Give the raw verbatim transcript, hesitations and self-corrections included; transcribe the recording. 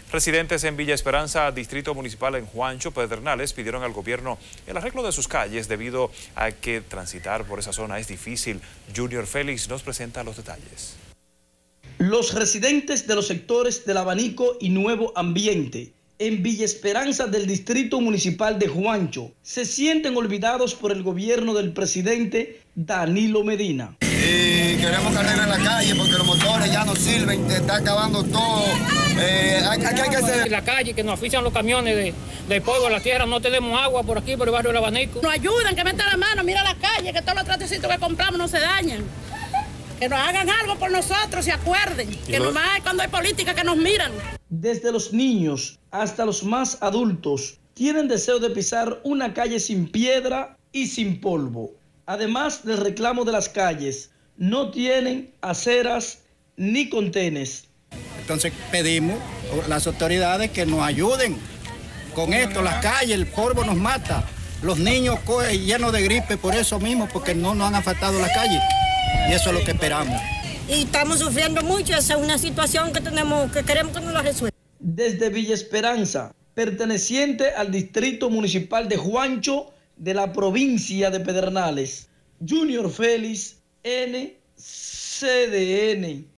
Residentes en Villa Esperanza, distrito municipal en Juancho, Pedernales, pidieron al gobierno el arreglo de sus calles debido a que transitar por esa zona es difícil. Junior Félix nos presenta los detalles. Los residentes de los sectores del Abanico y Nuevo Ambiente en Villa Esperanza del distrito municipal de Juancho se sienten olvidados por el gobierno del presidente Danilo Medina. Y queremos cargar en la calle porque los motores ya no sirven, te está acabando todo. Eh, hay, hay, hay que hacer... La calle, que nos ofician los camiones de, de polvo a la tierra, no tenemos agua por aquí, por el barrio del Abanico. Nos ayudan, que metan la mano, mira la calle, que todos los tratecitos que compramos no se dañan. Que nos hagan algo por nosotros, se acuerden. Que no... nomás cuando hay política que nos miran. Desde los niños hasta los más adultos tienen deseo de pisar una calle sin piedra y sin polvo. Además del reclamo de las calles, no tienen aceras ni contenes. Entonces pedimos a las autoridades que nos ayuden con esto. Las calles, el polvo nos mata. Los niños cogen llenos de gripe por eso mismo, porque no nos han afectado las calles. Y eso es lo que esperamos. Y estamos sufriendo mucho, esa es una situación que tenemos, que queremos que nos la resuelva. Desde Villa Esperanza, perteneciente al distrito municipal de Juancho de la provincia de Pedernales, Junior Félix, N C D N.